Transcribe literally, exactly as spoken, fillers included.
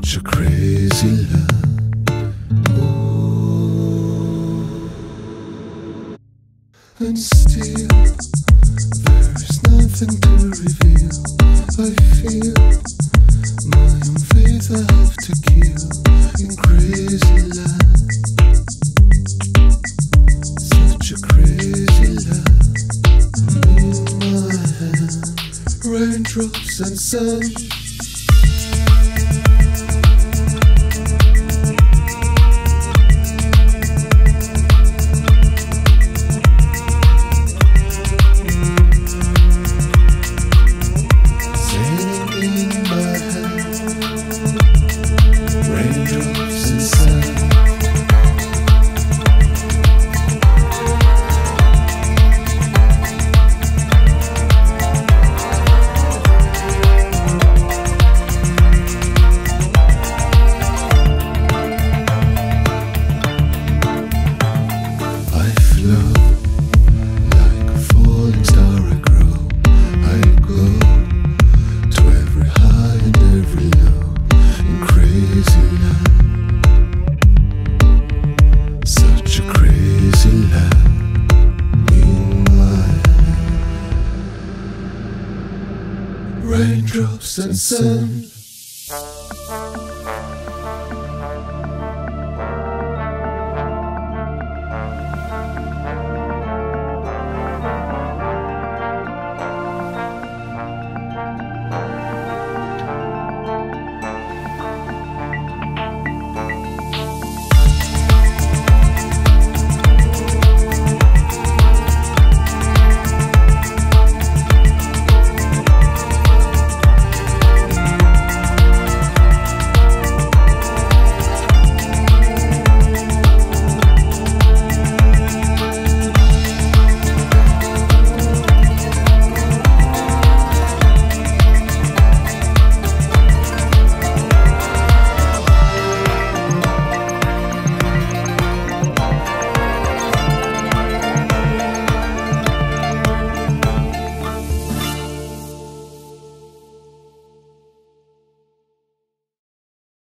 Such a crazy love. Oh. And still there is nothing to reveal. I feel my own faith I have to kill in crazy love. Such a crazy love in my hand. Raindrops and sun. Raindrops and sun.